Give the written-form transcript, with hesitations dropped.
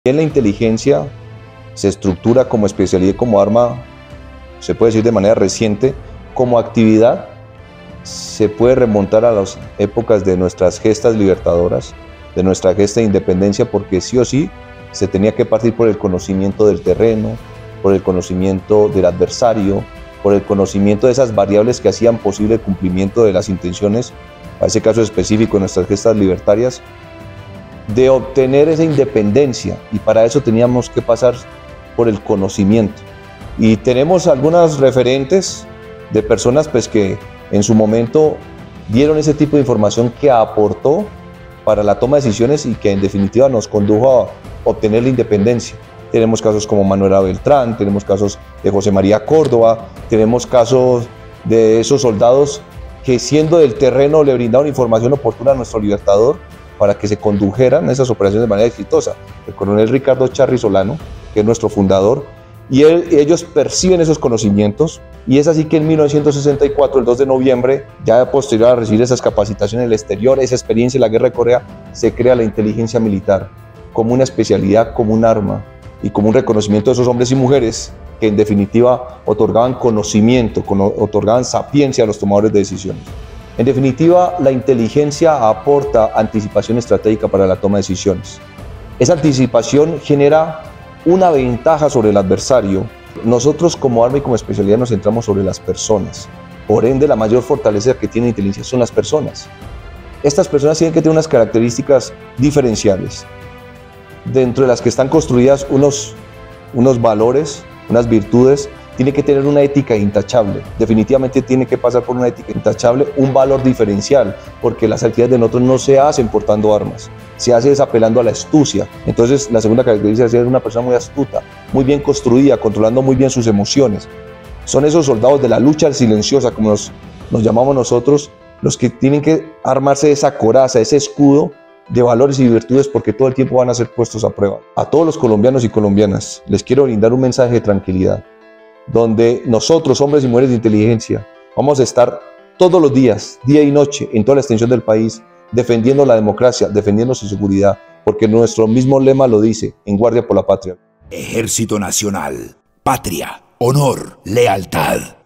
En la inteligencia se estructura como especialidad, como arma, se puede decir de manera reciente, como actividad, se puede remontar a las épocas de nuestras gestas libertadoras, de nuestra gesta de independencia, porque sí o sí se tenía que partir por el conocimiento del terreno, por el conocimiento del adversario, por el conocimiento de esas variables que hacían posible el cumplimiento de las intenciones, a ese caso específico en nuestras gestas libertarias, de obtener esa independencia, y para eso teníamos que pasar por el conocimiento. Y tenemos algunas referentes de personas pues, que en su momento dieron ese tipo de información que aportó para la toma de decisiones y que en definitiva nos condujo a obtener la independencia. Tenemos casos como Manuela Beltrán, tenemos casos de José María Córdoba, tenemos casos de esos soldados que siendo del terreno le brindaron información oportuna a nuestro libertador para que se condujeran esas operaciones de manera exitosa. El coronel Ricardo Charri Solano, que es nuestro fundador, y ellos perciben esos conocimientos, y es así que en 1964, el 2 de noviembre, ya posterior a recibir esas capacitaciones en el exterior, esa experiencia en la Guerra de Corea, se crea la inteligencia militar como una especialidad, como un arma y como un reconocimiento de esos hombres y mujeres que en definitiva otorgaban conocimiento, otorgaban sapiencia a los tomadores de decisiones. En definitiva, la inteligencia aporta anticipación estratégica para la toma de decisiones. Esa anticipación genera una ventaja sobre el adversario. Nosotros como arma y como especialidad nos centramos sobre las personas. Por ende, la mayor fortaleza que tiene la inteligencia son las personas. Estas personas tienen que tener unas características diferenciales, dentro de las que están construidas unos valores, unas virtudes. Tiene que tener una ética intachable, definitivamente tiene que pasar por una ética intachable, un valor diferencial, porque las actividades de nosotros no se hacen portando armas, se hace desapelando a la astucia. Entonces la segunda característica es ser una persona muy astuta, muy bien construida, controlando muy bien sus emociones. Son esos soldados de la lucha silenciosa, como nos llamamos nosotros, los que tienen que armarse de esa coraza, ese escudo de valores y virtudes, porque todo el tiempo van a ser puestos a prueba. A todos los colombianos y colombianas les quiero brindar un mensaje de tranquilidad, donde nosotros, hombres y mujeres de inteligencia, vamos a estar todos los días, día y noche, en toda la extensión del país, defendiendo la democracia, defendiendo su seguridad, porque nuestro mismo lema lo dice, en guardia por la patria. Ejército Nacional, patria, honor, lealtad.